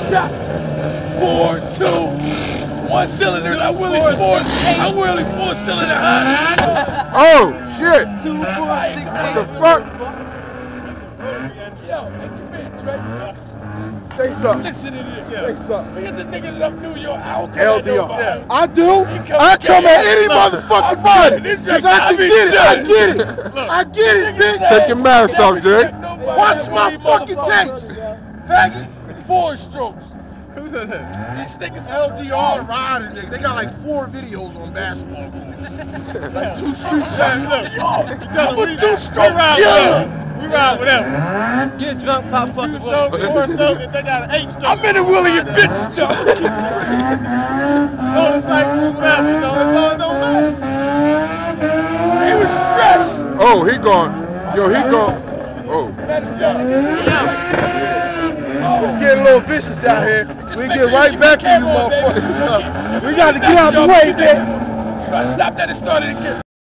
Chop. 4, 2, 1 cylinder. I Willie 4 cylinder hot. Oh shit! 2, 4, 6, 8. What the fuck? Yo, make your bitch, right? Say something. Listen to this. Say something. Look at the niggas up New York. I don't L.D.R. Yeah. I do. I come at any motherfucking body. Cause I can get it. I get it. I get it, bitch. Take your mask off, Jay. Watch my fucking tapes. Faggot. 4 strokes. Who said that? These niggas L.D.R. Ryders, nigga. They got like 4 videos on basketball. Like 2 street shots. I'm a 2-stroke killer. We ride with them. Get drunk, pop fucking 2 stroke, 4 stroke, and they got an 8 stroke. I'm in the Willie and bitch stuff. No, it's like whatever, you know, it don't matter. He was stressed. Oh, he gone. Yo, he gone. Oh. It's getting a little vicious out here. We get right back to you motherfuckers. We got to get out the way, man. Try to stop that and start it again.